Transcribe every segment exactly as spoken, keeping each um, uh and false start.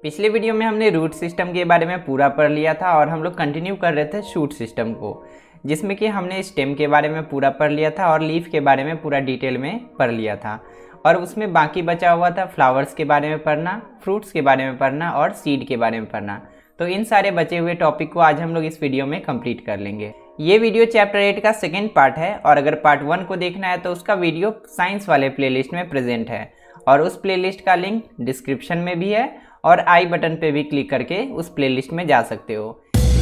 पिछले वीडियो में हमने रूट सिस्टम के बारे में पूरा पढ़ लिया था और हम लोग कंटिन्यू कर रहे थे शूट सिस्टम को, जिसमें कि हमने स्टेम के बारे में पूरा पढ़ लिया था और लीफ के बारे में पूरा डिटेल में पढ़ लिया था। और उसमें बाकी बचा हुआ था फ्लावर्स के बारे में पढ़ना, फ्रूट्स के बारे में पढ़ना और सीड के बारे में पढ़ना। तो इन सारे बचे हुए टॉपिक को आज हम लोग इस वीडियो में कंप्लीट कर लेंगे। ये वीडियो चैप्टर एट का सेकेंड पार्ट है और अगर पार्ट वन को देखना है तो उसका वीडियो साइंस वाले प्लेलिस्ट में प्रेजेंट है और उस प्लेलिस्ट का लिंक डिस्क्रिप्शन में भी है और आई बटन पे भी क्लिक करके उस प्लेलिस्ट में जा सकते हो।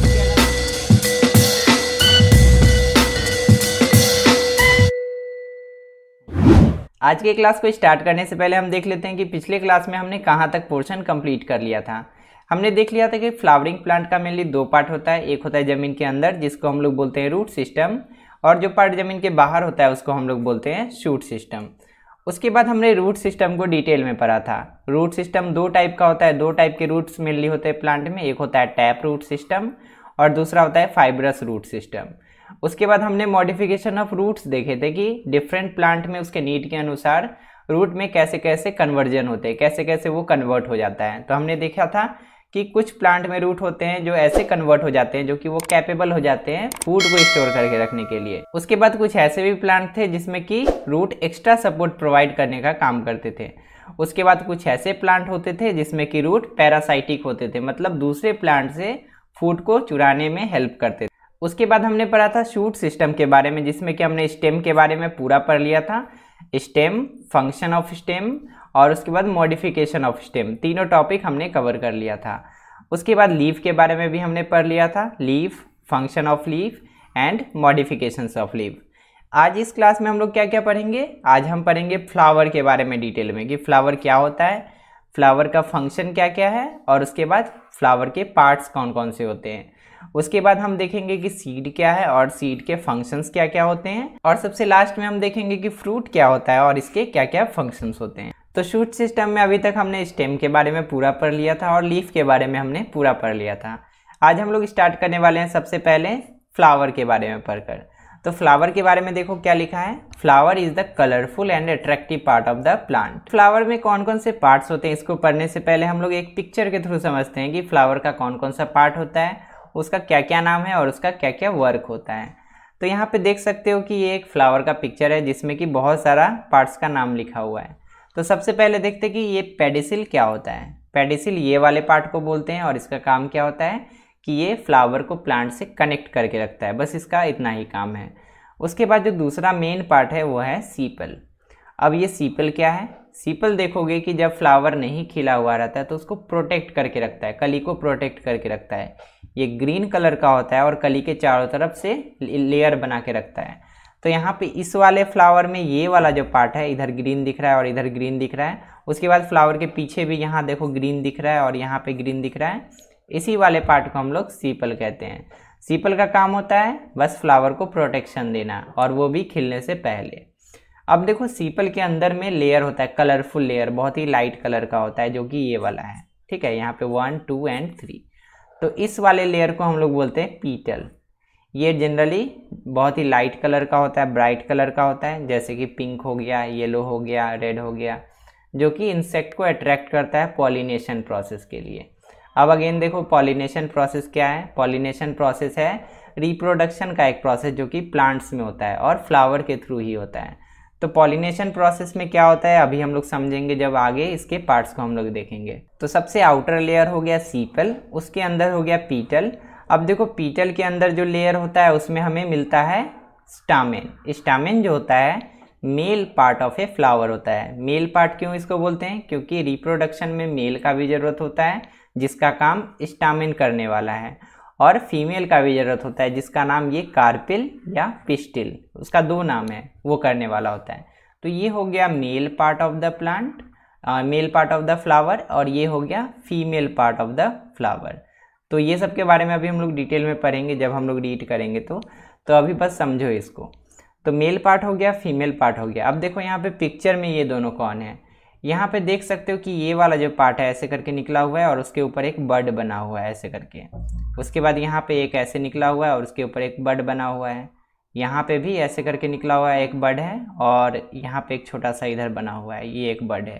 आज के क्लास को स्टार्ट करने से पहले हम देख लेते हैं कि पिछले क्लास में हमने कहाँ तक पोर्शन कंप्लीट कर लिया था। हमने देख लिया था कि फ्लावरिंग प्लांट का मेनली दो पार्ट होता है, एक होता है ज़मीन के अंदर जिसको हम लोग बोलते हैं रूट सिस्टम और जो पार्ट ज़मीन के बाहर होता है उसको हम लोग बोलते हैं शूट सिस्टम। उसके बाद हमने रूट सिस्टम को डिटेल में पढ़ा था। रूट सिस्टम दो टाइप का होता है, दो टाइप के रूट्स मेनली होते हैं प्लांट में, एक होता है टैप रूट सिस्टम और दूसरा होता है फाइब्रस रूट सिस्टम। उसके बाद हमने मॉडिफिकेशन ऑफ रूट्स देखे थे कि डिफरेंट प्लांट में उसके नीड के अनुसार रूट में कैसे कैसे कन्वर्जन होते हैं, कैसे कैसे वो कन्वर्ट हो जाता है। तो हमने देखा था कि कुछ प्लांट में रूट होते हैं जो ऐसे कन्वर्ट हो जाते हैं जो कि वो कैपेबल हो जाते हैं फूड को स्टोर करके रखने के लिए। उसके बाद कुछ ऐसे भी प्लांट थे जिसमें कि रूट एक्स्ट्रा सपोर्ट प्रोवाइड करने का काम करते थे। उसके बाद कुछ ऐसे प्लांट होते थे जिसमें कि रूट पैरासाइटिक होते थे, मतलब दूसरे प्लांट से फूड को चुराने में हेल्प करते थे। उसके बाद हमने पढ़ा था शूट सिस्टम के बारे में, जिसमें कि हमने स्टेम के बारे में पूरा पढ़ लिया था। स्टेम, फंक्शन ऑफ स्टेम और उसके बाद मॉडिफिकेशन ऑफ स्टेम, तीनों टॉपिक हमने कवर कर लिया था। उसके बाद लीफ के बारे में भी हमने पढ़ लिया था, leaf, function of leaf and modifications of leaf. आज इस क्लास में हम लोग क्या क्या पढ़ेंगे? आज हम पढ़ेंगे फ्लावर के बारे में डिटेल में कि फ्लावर क्या होता है, फ्लावर का फंक्शन क्या क्या है और उसके बाद फ्लावर के पार्ट्स कौन कौन से होते हैं। उसके बाद हम देखेंगे कि सीड क्या है और सीड के फंक्शंस क्या क्या होते हैं और सबसे लास्ट में हम देखेंगे कि फ्रूट क्या होता है और इसके क्या क्या फंक्शंस होते हैं। तो शूट सिस्टम में अभी तक हमने स्टेम के बारे में पूरा पढ़ लिया था और लीफ के बारे में हमने पूरा पढ़ लिया था। आज हम लोग स्टार्ट करने वाले हैं सबसे पहले फ्लावर के बारे में पढ़कर। तो फ्लावर के बारे में देखो क्या लिखा है, flower is the colourful and attractive part of the plant. Flower में कौन कौन से पार्ट्स होते हैं इसको पढ़ने से पहले हम लोग एक पिक्चर के थ्रू समझते हैं कि फ्लावर का कौन कौन सा पार्ट होता है, उसका क्या क्या नाम है और उसका क्या क्या वर्क होता है। तो यहाँ पे देख सकते हो कि ये एक फ्लावर का पिक्चर है जिसमें कि बहुत सारा पार्ट्स का नाम लिखा हुआ है। तो सबसे पहले देखते हैं कि ये पेडिसिल क्या होता है। पेडिसिल ये वाले पार्ट को बोलते हैं और इसका काम क्या होता है कि ये फ्लावर को प्लांट से कनेक्ट करके रखता है, बस इसका इतना ही काम है। उसके बाद जो दूसरा मेन पार्ट है वो है सीपल। अब ये सीपल क्या है? सीपल देखोगे कि जब फ्लावर नहीं खिला हुआ रहता है तो उसको प्रोटेक्ट करके रखता है, कली को प्रोटेक्ट करके रखता है। ये ग्रीन कलर का होता है और कली के चारों तरफ से लेयर बना के रखता है। तो यहाँ पे इस वाले फ्लावर में ये वाला जो पार्ट है, इधर ग्रीन दिख रहा है और इधर ग्रीन दिख रहा है। उसके बाद फ्लावर के पीछे भी यहाँ देखो ग्रीन दिख रहा है और यहाँ पे ग्रीन दिख रहा है। इसी वाले पार्ट को हम लोग सीपल कहते हैं। सीपल का काम होता है बस फ्लावर को प्रोटेक्शन देना और वो भी खिलने से पहले। अब देखो सीपल के अंदर में लेयर होता है, कलरफुल लेयर, बहुत ही लाइट कलर का होता है जो कि ये वाला है। ठीक है, यहाँ पे वन टू एंड थ्री। तो इस वाले लेयर को हम लोग बोलते हैं पीटल। ये जनरली बहुत ही लाइट कलर का होता है, ब्राइट कलर का होता है, जैसे कि पिंक हो गया, येलो हो गया, रेड हो गया, जो कि इंसेक्ट को अट्रैक्ट करता है पॉलिनेशन प्रोसेस के लिए। अब अगेन देखो पॉलिनेशन प्रोसेस क्या है? पॉलिनेशन प्रोसेस है रिप्रोडक्शन का एक प्रोसेस जो कि प्लांट्स में होता है और फ्लावर के थ्रू ही होता है। तो पॉलिनेशन प्रोसेस में क्या होता है अभी हम लोग समझेंगे जब आगे इसके पार्ट्स को हम लोग देखेंगे। तो सबसे आउटर लेयर हो गया सीपल, उसके अंदर हो गया पीटल। अब देखो पीटल के अंदर जो लेयर होता है उसमें हमें मिलता है स्टामेन। स्टामेन जो होता है male part of a flower होता है। मेल पार्ट क्यों इसको बोलते हैं? क्योंकि रिप्रोडक्शन में मेल का भी ज़रूरत होता है जिसका काम स्टामेन करने वाला है और फीमेल का भी ज़रूरत होता है जिसका नाम ये कार्पिल या पिस्टिल, उसका दो नाम है, वो करने वाला होता है। तो ये हो गया male part of the plant, male part of the flower और ये हो गया female part of the flower. तो ये सब के बारे में अभी हम लोग डिटेल में पढ़ेंगे जब हम लोग रीड करेंगे। तो तो अभी बस समझो इसको। तो मेल पार्ट हो गया, फीमेल पार्ट हो गया। अब देखो यहाँ पे पिक्चर में ये दोनों कौन है? यहाँ पे देख सकते हो कि ये वाला जो पार्ट है ऐसे करके निकला हुआ है और उसके ऊपर एक बर्ड बना हुआ है ऐसे करके। उसके बाद यहाँ पे एक ऐसे निकला हुआ है और उसके ऊपर एक बर्ड बना हुआ है। यहाँ पे भी ऐसे करके निकला हुआ है, एक बर्ड है और यहाँ पे एक छोटा सा इधर बना हुआ है, ये एक बर्ड है।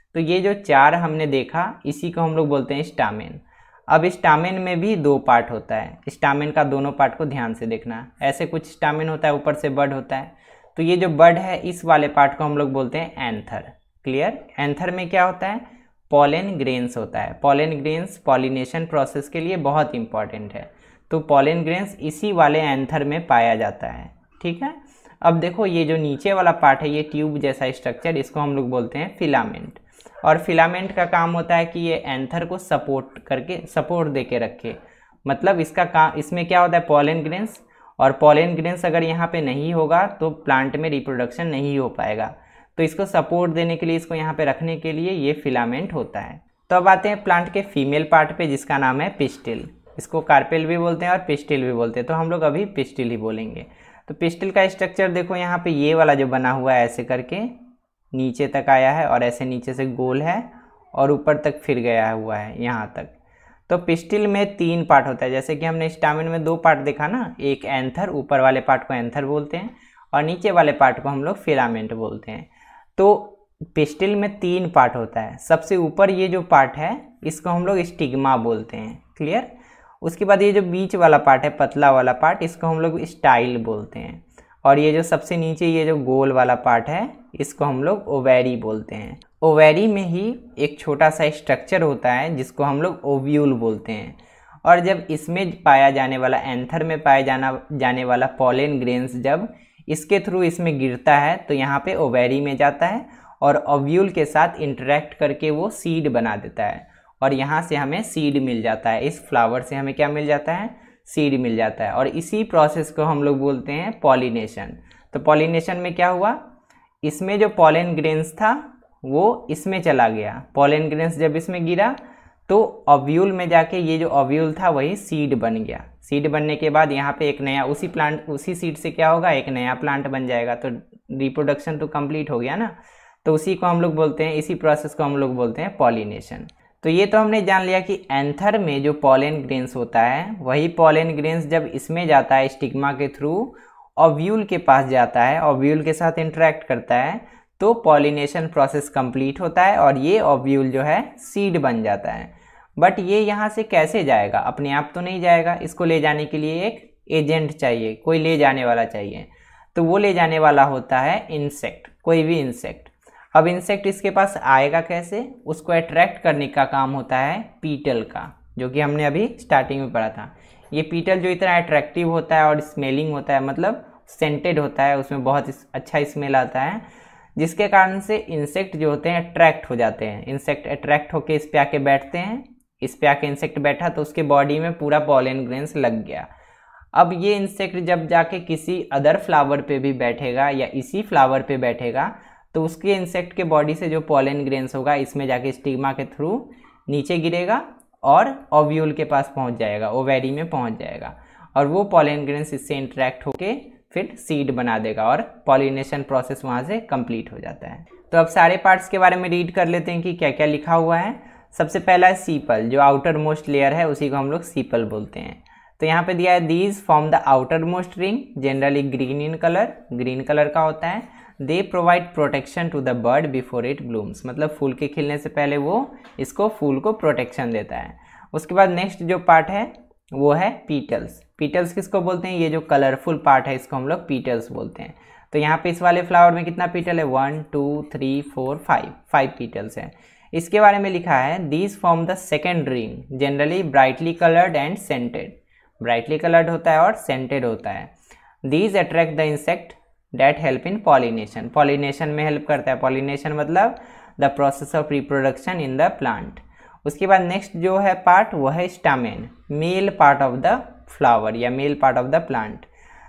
तो ये जो चार हमने देखा इसी को हम लोग बोलते हैं स्टामेन। अब स्टामेन में भी दो पार्ट होता है, स्टामेन का दोनों पार्ट को ध्यान से देखना। ऐसे कुछ स्टामेन होता है, ऊपर से बड होता है, तो ये जो बड है इस वाले पार्ट को हम लोग बोलते हैं एंथर। क्लियर? एंथर में क्या होता है? पॉलन ग्रेन्स होता है। पॉलन ग्रेन्स पॉलिनेशन प्रोसेस के लिए बहुत इंपॉर्टेंट है, तो पॉलन ग्रेन्स इसी वाले एंथर में पाया जाता है। ठीक है, अब देखो ये जो नीचे वाला पार्ट है, ये ट्यूब जैसा स्ट्रक्चर, इसको हम लोग बोलते हैं फिलामेंट। और फिलामेंट का काम होता है कि ये एंथर को सपोर्ट करके सपोर्ट दे के रखे। मतलब इसका काम, इसमें क्या होता है? पॉलन ग्रेन्स, और पॉलन ग्रेन्स अगर यहाँ पे नहीं होगा तो प्लांट में रिप्रोडक्शन नहीं हो पाएगा, तो इसको सपोर्ट देने के लिए, इसको यहाँ पे रखने के लिए ये फिलामेंट होता है। तो अब आते हैं प्लांट के फीमेल पार्ट पे, जिसका नाम है पिस्टिल। इसको कार्पेल भी बोलते हैं और पिस्टिल भी बोलते हैं, तो हम लोग अभी पिस्टिल ही बोलेंगे। तो पिस्टिल का स्ट्रक्चर देखो, यहाँ पे ये वाला जो बना हुआ है ऐसे करके नीचे तक आया है, और ऐसे नीचे से गोल है और ऊपर तक फिर गया हुआ है यहाँ तक। तो पिस्टिल में तीन पार्ट होता है, जैसे कि हमने स्टामेन में दो पार्ट देखा ना, एक एंथर, ऊपर वाले पार्ट को एंथर बोलते हैं और नीचे वाले पार्ट को हम लोग फिलामेंट बोलते हैं। तो पिस्टिल में तीन पार्ट होता है। सबसे ऊपर ये जो पार्ट है इसको हम लोग स्टिग्मा बोलते हैं। क्लियर? उसके बाद ये जो बीच वाला पार्ट है, पतला वाला पार्ट, इसको हम लोग स्टाइल बोलते हैं। और ये जो सबसे नीचे ये जो गोल वाला पार्ट है, इसको हम लोग ओवेरी बोलते हैं। ओवेरी में ही एक छोटा सा स्ट्रक्चर होता है जिसको हम लोग ओव्यूल बोलते हैं। और जब इसमें पाया जाने वाला, एंथर में पाया जाना जाने वाला पॉलन ग्रेन्स जब इसके थ्रू इसमें गिरता है तो यहाँ पे ओवेरी में जाता है और ओव्यूल के साथ इंटरेक्ट करके वो सीड बना देता है, और यहाँ से हमें सीड मिल जाता है। इस फ्लावर से हमें क्या मिल जाता है? सीड मिल जाता है। और इसी प्रोसेस को हम लोग बोलते हैं पॉलिनेशन। तो पॉलिनेशन में क्या हुआ? इसमें जो पॉलन ग्रेन्स था वो इसमें चला गया। पॉलन ग्रेन्स जब इसमें गिरा तो ओव्यूल में जाके ये जो ओव्यूल था वही सीड बन गया। सीड बनने के बाद यहाँ पे एक नया, उसी प्लांट, उसी सीड से क्या होगा? एक नया प्लांट बन जाएगा। तो रिप्रोडक्शन तो कंप्लीट हो गया ना। तो उसी को हम लोग बोलते हैं, इसी प्रोसेस को हम लोग बोलते हैं पॉलिनेशन। तो ये तो हमने जान लिया कि एंथर में जो पॉलन ग्रेन्स होता है, वही पॉलन ग्रेन्स जब इसमें जाता है स्टिग्मा के थ्रू, ओव्यूल के पास जाता है, ओव्यूल के साथ इंटरेक्ट करता है, तो पॉलिनेशन प्रोसेस कंप्लीट होता है और ये ओव्यूल जो है सीड बन जाता है। बट ये यहाँ से कैसे जाएगा? अपने आप तो नहीं जाएगा, इसको ले जाने के लिए एक एजेंट चाहिए, कोई ले जाने वाला चाहिए। तो वो ले जाने वाला होता है इंसेक्ट, कोई भी इंसेक्ट। अब इंसेक्ट इसके पास आएगा कैसे? उसको अट्रैक्ट करने का काम होता है पीटल का, जो कि हमने अभी स्टार्टिंग में पढ़ा था। ये पीटल जो इतना अट्रैक्टिव होता है और स्मेलिंग होता है, मतलब सेंटेड होता है, उसमें बहुत अच्छा स्मेल आता है, जिसके कारण से इंसेक्ट जो होते हैं अट्रैक्ट हो जाते हैं। इंसेक्ट अट्रैक्ट होकर इस पे आके बैठते हैं, इस पे आके इंसेक्ट बैठा तो उसके बॉडी में पूरा पॉलन ग्रेन्स लग गया। अब ये इंसेक्ट जब जाके किसी अदर फ्लावर पे भी बैठेगा या इसी फ्लावर पे बैठेगा, तो उसके इंसेक्ट के बॉडी से जो पॉलन ग्रेन्स होगा इसमें जाके स्टिग्मा के थ्रू नीचे गिरेगा और ओव्यूल के पास पहुंच जाएगा, ओवेरी में पहुंच जाएगा, और वो पॉलन ग्रेन्स इससे इंटरेक्ट होके फिर सीड बना देगा और पॉलिनेशन प्रोसेस वहाँ से कंप्लीट हो जाता है। तो अब सारे पार्ट्स के बारे में रीड कर लेते हैं कि क्या क्या लिखा हुआ है। सबसे पहला है सीपल, जो आउटर मोस्ट लेयर है उसी को हम लोग सीपल बोलते हैं। तो यहाँ पे दिया है these form the outermost ring, generally green in colour, green colour का होता है। They provide protection to the bud before it blooms, मतलब फूल के खिलने से पहले वो इसको फूल को प्रोटेक्शन देता है। उसके बाद नेक्स्ट जो पार्ट है वो है पीटल्स। पीटल्स किसको बोलते हैं? ये जो कलरफुल पार्ट है इसको हम लोग पीटल्स बोलते हैं। तो यहाँ पे इस वाले फ्लावर में कितना पीटल है? One two three four five, five petals हैं। इसके बारे में लिखा है these form the second ring, generally brightly coloured and scented. Brightly coloured होता है और सेंटेड होता है। These attract the insect that help in pollination, pollination में हेल्प करता है। पॉलिनेशन मतलब the process of reproduction in the plant. उसके बाद नेक्स्ट जो है पार्ट वो है stamen, male part of the flower या male part of the plant.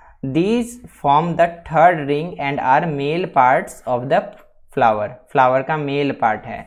These form the third ring and are male parts of the flower, flower का male part है।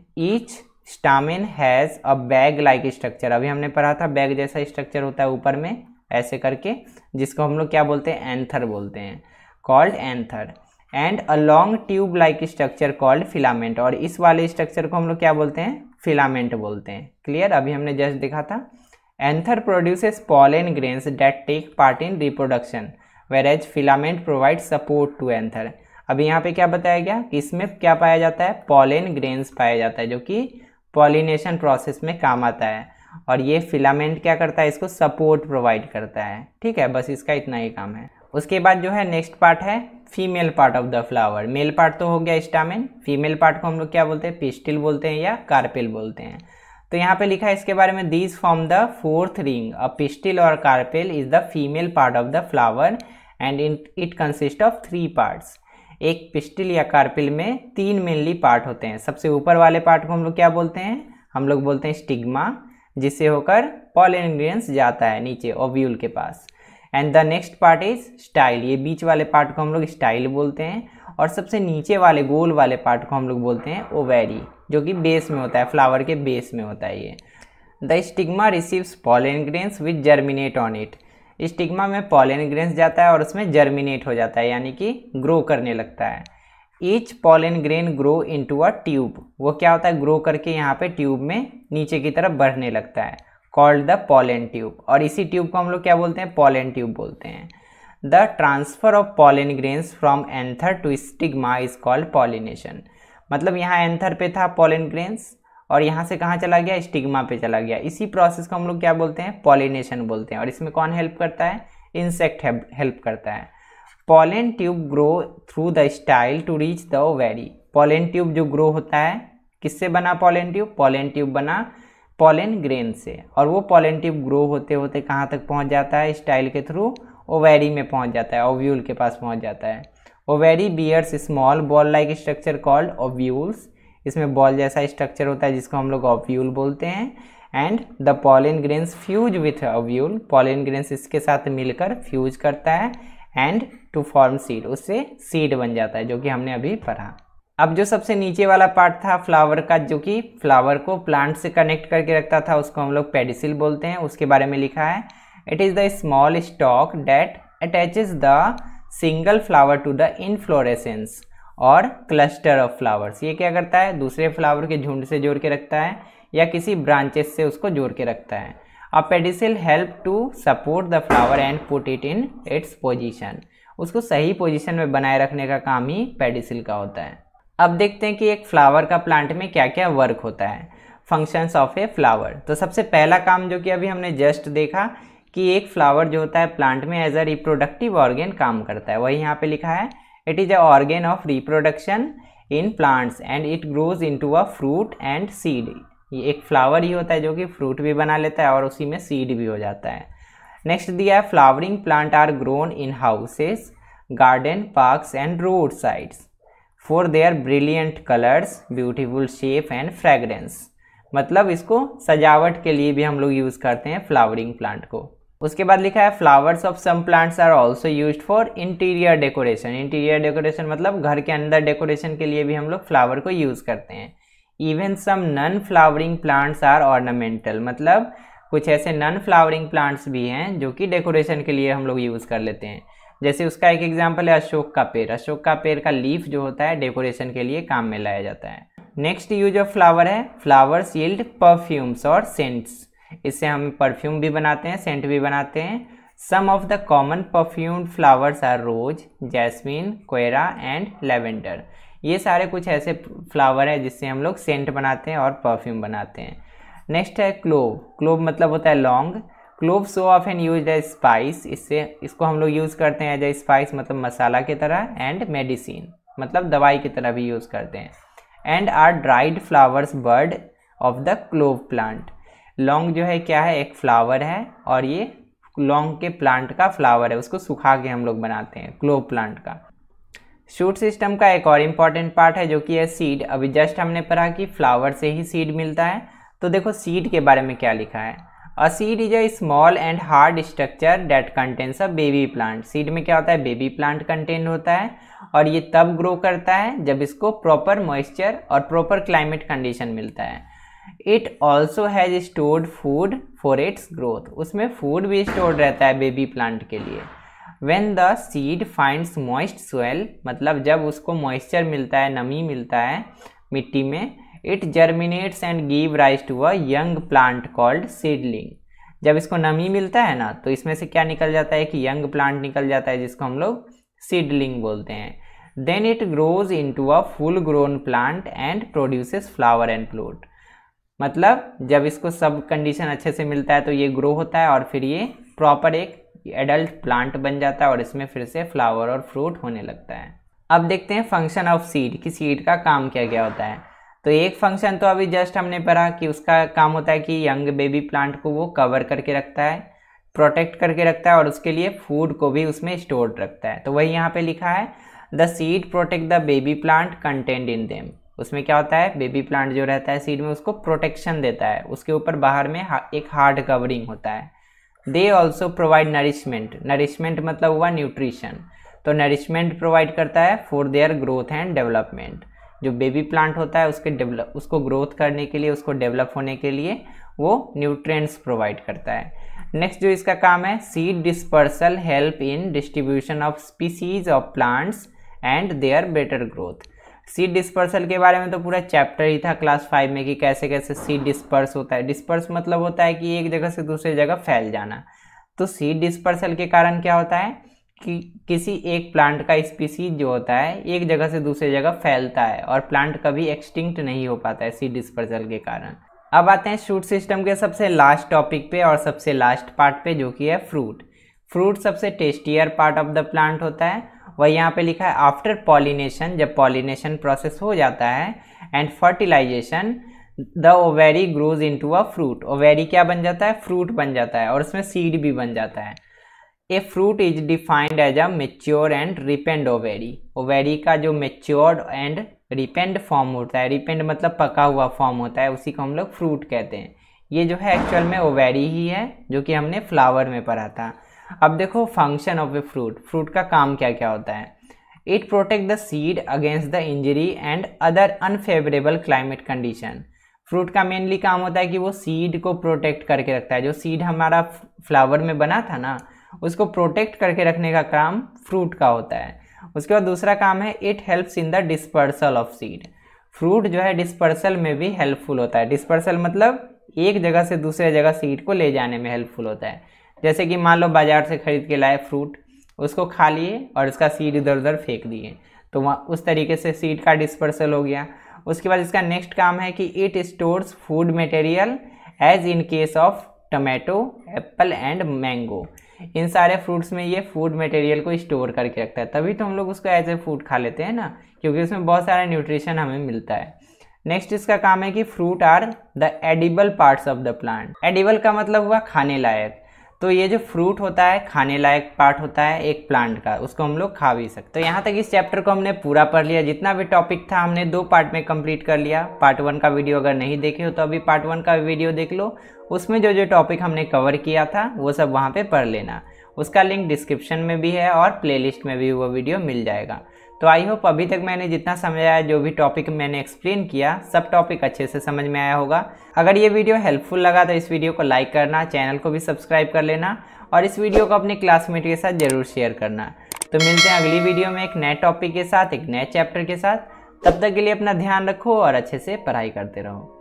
Each stamen has a bag like structure, अभी हमने पढ़ा था bag जैसा structure होता है ऊपर में ऐसे करके, जिसको हम लोग क्या बोलते हैं? एंथर बोलते हैं, called anther. And a long tube like structure called filament, और इस वाले स्ट्रक्चर को हम लोग क्या बोलते हैं? फिलामेंट बोलते हैं। क्लियर? अभी हमने जस्ट देखा था। Anther produces pollen grains that take part in reproduction, whereas filament provide support to anther. अभी यहाँ पे क्या बताया गया कि इसमें क्या पाया जाता है, पॉलन ग्रेन्स पाया जाता है, जो कि पॉलिनेशन प्रोसेस में काम आता है। और ये फिलामेंट क्या करता है, इसको सपोर्ट प्रोवाइड करता है। ठीक है, बस इसका इतना ही काम है। उसके बाद जो है नेक्स्ट पार्ट है female part of the flower. Male part तो हो गया स्टामेन, फीमेल पार्ट को हम लोग क्या बोलते हैं, पिस्टिल बोलते हैं या कार्पेल बोलते हैं। तो यहाँ पे लिखा है इसके बारे में, these form the fourth ring, a pistil और carpel is the female part of the flower and it consist of three parts. एक पिस्टिल या कार्पेल में तीन मेनली पार्ट होते हैं। सबसे ऊपर वाले पार्ट को हम लोग क्या बोलते हैं, हम लोग बोलते हैं स्टिग्मा, जिससे होकर पॉलन ग्रेन्स जाता है नीचे ओव्यूल के पास। And the next part is style, ये बीच वाले पार्ट को हम लोग स्टाइल बोलते हैं। और सबसे नीचे वाले गोल वाले पार्ट को हम लोग बोलते हैं ओवेरी, जो कि बेस में होता है, फ्लावर के बेस में होता है ये। The stigma receives pollen grains which germinate on it, stigma में पॉलन ग्रेन्स जाता है और उसमें जर्मिनेट हो जाता है, यानी कि ग्रो करने लगता है। Each pollen grain grow into a tube, वो क्या होता है, ग्रो करके यहाँ पे ट्यूब में नीचे की तरफ बढ़ने लगता है, कॉल्ड द पॉलन ट्यूब। और इसी ट्यूब को हम लोग क्या बोलते हैं, पॉलन ट्यूब बोलते हैं। The transfer of pollen grains from anther to stigma is called pollination. मतलब यहाँ एंथर पे था पॉलन ग्रेन्स और यहाँ से कहाँ चला गया, स्टिग्मा पे चला गया। इसी प्रोसेस को हम लोग क्या बोलते हैं, पॉलिनेशन बोलते हैं। और इसमें कौन हेल्प करता है, इंसेक्ट हेल्प करता है। Pollen tube grow through the style to reach the ovary, pollen tube जो ग्रो होता है किससे बना, पॉलन ट्यूब, पॉलन ट्यूब बना पॉलन ग्रेन से। और वो पॉलन ट्यूब ग्रो होते होते कहाँ तक पहुँच जाता है, स्टाइल के थ्रू ओवेरी में पहुँच जाता है, ओव्यूल के पास पहुँच जाता है। Ovary bears small ball like structure called ovules, इसमें बॉल जैसा स्ट्रक्चर होता है जिसको हम लोग ओव्यूल बोलते हैं। And the pollen grains fuse with ovule, pollen grains इसके साथ मिलकर फ्यूज करता है एंड टू फॉर्म सीड, उससे सीड बन जाता है, जो कि हमने अभी पढ़ा। अब जो सबसे नीचे वाला पार्ट था फ्लावर का, जो कि फ्लावर को प्लांट से कनेक्ट करके रखता था, उसको हम लोग पेडिसिल बोलते हैं। उसके बारे में लिखा है, it is the small stalk that attaches the single flower to the inflorescence और क्लस्टर ऑफ फ्लावर्स। ये क्या करता है, दूसरे फ्लावर के झुंड से जोड़ के रखता है या किसी ब्रांचेस से उसको जोड़ के रखता है। A pedicel help to support the flower and put it in its position, उसको सही पोजीशन में बनाए रखने का काम ही पेडिसिल का होता है। अब देखते हैं कि एक फ्लावर का प्लांट में क्या क्या वर्क होता है, फंक्शंस ऑफ ए फ्लावर। तो सबसे पहला काम जो कि अभी हमने जस्ट देखा कि एक फ्लावर जो होता है प्लांट में एज अ रिप्रोडक्टिव ऑर्गेन काम करता है, वही यहाँ पे लिखा है, it is a organ of reproduction in plants and it grows into a fruit and seed. ये एक फ्लावर ही होता है जो कि फ्रूट भी बना लेता है और उसी में सीड भी हो जाता है। नेक्स्ट दिया है, flowering plant are grown in houses, garden, parks and road sides for their brilliant colours, beautiful shape and fragrance. मतलब इसको सजावट के लिए भी हम लोग यूज़ करते हैं फ्लावरिंग प्लांट को। उसके बाद लिखा है, flowers of some plants are also used for interior decoration. Interior decoration मतलब घर के अंदर डेकोरेशन के लिए भी हम लोग फ्लावर को यूज़ करते हैं। Even some non flowering plants are ornamental, मतलब कुछ ऐसे नॉन फ्लावरिंग प्लांट्स भी हैं जो कि डेकोरेशन के लिए हम लोग यूज़ कर लेते हैं। जैसे उसका एक एग्जाम्पल है अशोक का पेड़। अशोक का पेड़ का लीफ जो होता है डेकोरेशन के लिए काम में लाया जाता है। नेक्स्ट यूज ऑफ फ्लावर है, फ्लावर्स यील्ड परफ्यूम्स और सेंट्स। इससे हम परफ्यूम भी बनाते हैं, सेंट भी बनाते हैं। Some of the common perfumed flowers are rose, jasmine, keora and lavender. ये सारे कुछ ऐसे फ्लावर है जिससे हम लोग सेंट बनाते हैं और परफ्यूम बनाते हैं। नेक्स्ट है क्लोव। क्लोव मतलब होता है लौंग। Clove so often use as spice, इससे इसको हम लोग यूज़ करते हैं एज ए स्पाइस मतलब मसाला की तरह, एंड मेडिसिन मतलब दवाई की तरह भी यूज़ करते हैं। And are dried flowers bud of the clove plant. लौंग जो है क्या है, एक फ्लावर है और ये लौंग के प्लांट का फ्लावर है, उसको सुखा के हम लोग बनाते हैं क्लोव प्लांट का। शूट सिस्टम का एक और इम्पॉर्टेंट पार्ट है जो कि है सीड। अभी जस्ट हमने पढ़ा कि फ्लावर से ही सीड मिलता है, तो देखो सीड के बारे में क्या लिखा है। A seed is a small and hard structure that contains a baby plant. Seed में क्या होता है, बेबी प्लांट कंटेन होता है और ये तब ग्रो करता है जब इसको प्रॉपर मॉइस्चर और प्रॉपर क्लाइमेट कंडीशन मिलता है। It also has stored food for its growth. उसमें फूड भी स्टोर्ड रहता है बेबी प्लांट के लिए। When the seed finds moist soil, मतलब जब उसको मॉइस्चर मिलता है, नमी मिलता है मिट्टी में, it germinates and give rise to a young plant called seedling. जब इसको नमी मिलता है ना, तो इसमें से क्या निकल जाता है कि यंग प्लांट निकल जाता है जिसको हम लोग सीडलिंग बोलते हैं। Then it grows into a full grown plant and produces flower and fruit. मतलब जब इसको सब कंडीशन अच्छे से मिलता है तो ये ग्रो होता है और फिर ये प्रॉपर एक एडल्ट प्लांट बन जाता है और इसमें फिर से फ्लावर और फ्रूट होने लगता है। अब देखते हैं फंक्शन ऑफ सीड कि सीड का काम क्या क्या होता है। तो एक फंक्शन तो अभी जस्ट हमने पढ़ा कि उसका काम होता है कि यंग बेबी प्लांट को वो कवर करके रखता है, प्रोटेक्ट करके रखता है और उसके लिए फूड को भी उसमें स्टोर रखता है। तो वही यहाँ पे लिखा है the seed protect the baby plant content in them. उसमें क्या होता है, बेबी प्लांट जो रहता है सीड में उसको प्रोटेक्शन देता है, उसके ऊपर बाहर में एक हार्ड कवरिंग होता है। They also provide nourishment, nourishment मतलब हुआ न्यूट्रिशन, तो नरिशमेंट प्रोवाइड करता है for their growth and development. जो बेबी प्लांट होता है उसके डेवलप उसको ग्रोथ करने के लिए, उसको डेवलप होने के लिए वो न्यूट्रिएंट्स प्रोवाइड करता है। नेक्स्ट जो इसका काम है, seed dispersal help in distribution of species of plants and their better growth. Seed dispersal के बारे में तो पूरा चैप्टर ही था क्लास फाइव में कि कैसे कैसे सीड डिस्पर्स होता है। डिस्पर्स मतलब होता है कि एक जगह से दूसरी जगह फैल जाना। तो सीड डिस्पर्सल के कारण क्या होता है कि किसी एक प्लांट का स्पीसीज जो होता है एक जगह से दूसरी जगह फैलता है और प्लांट कभी एक्सटिंक्ट नहीं हो पाता है सीड डिस्पर्सल के कारण। अब आते हैं शूट सिस्टम के सबसे लास्ट टॉपिक पे और सबसे लास्ट पार्ट पे, जो कि है फ्रूट। फ्रूट सबसे tastier part of the plant होता है। वह यहाँ पे लिखा है आफ्टर पॉलिनेशन, जब पॉलिनेशन प्रोसेस हो जाता है and fertilisation the ovary grows into a fruit. Ovary क्या बन जाता है, फ्रूट बन जाता है और उसमें सीड भी बन जाता है। A fruit is defined as a mature and ripened ovary. Ovary का जो मेच्योर्ड एंड रिपेंड फॉर्म होता है, रिपेंड मतलब पका हुआ फॉर्म होता है, उसी को हम लोग फ्रूट कहते हैं। ये जो है एक्चुअल में ओवेरी ही है, जो कि हमने फ्लावर में पढ़ा था। अब देखो function of a fruit, fruit का काम क्या क्या होता है। It protect the seed against the injury and other unfavourable climate condition. Fruit का मेनली काम होता है कि वो सीड को प्रोटेक्ट करके रखता है। जो सीड हमारा फ्लावर में बना था ना, उसको प्रोटेक्ट करके रखने का काम फ्रूट का होता है। उसके बाद दूसरा काम है it helps in the dispersal of seed. Fruit जो है डिस्पर्सल में भी हेल्पफुल होता है। डिस्पर्सल मतलब एक जगह से दूसरे जगह सीड को ले जाने में हेल्पफुल होता है। जैसे कि मान लो बाजार से खरीद के लाए फ्रूट, उसको खा लिए और इसका सीड इधर उधर फेंक दिए, तो वहाँ उस तरीके से सीड का डिस्पर्सल हो गया। उसके बाद इसका नेक्स्ट काम है कि it stores food material as in case of tomato, apple and mango. इन सारे फ्रूट्स में ये फूड मटेरियल को स्टोर करके रखता है, तभी तो हम लोग उसको एज ए फूड खा लेते हैं ना, क्योंकि उसमें बहुत सारा न्यूट्रिशन हमें मिलता है। नेक्स्ट इसका काम है कि fruit are the edible parts of the plant. Edible का मतलब हुआ खाने लायक। तो ये जो फ्रूट होता है खाने लायक पार्ट होता है एक प्लांट का, उसको हम लोग खा भी सकते। तो यहाँ तक इस चैप्टर को हमने पूरा पढ़ लिया। जितना भी टॉपिक था हमने दो पार्ट में कंप्लीट कर लिया। पार्ट वन का वीडियो अगर नहीं देखे हो तो अभी पार्ट वन का वीडियो देख लो, उसमें जो जो टॉपिक हमने कवर किया था वो सब वहाँ पे पढ़ लेना। उसका लिंक डिस्क्रिप्शन में भी है और प्लेलिस्ट में भी वो वीडियो मिल जाएगा। तो आई होप अभी तक मैंने जितना समझाया, जो भी टॉपिक मैंने एक्सप्लेन किया, सब टॉपिक अच्छे से समझ में आया होगा। अगर ये वीडियो हेल्पफुल लगा तो इस वीडियो को लाइक करना, चैनल को भी सब्सक्राइब कर लेना और इस वीडियो को अपने क्लासमेट के साथ जरूर शेयर करना। तो मिलते हैं अगली वीडियो में एक नए टॉपिक के साथ, एक नए चैप्टर के साथ। तब तक के लिए अपना ध्यान रखो और अच्छे से पढ़ाई करते रहो।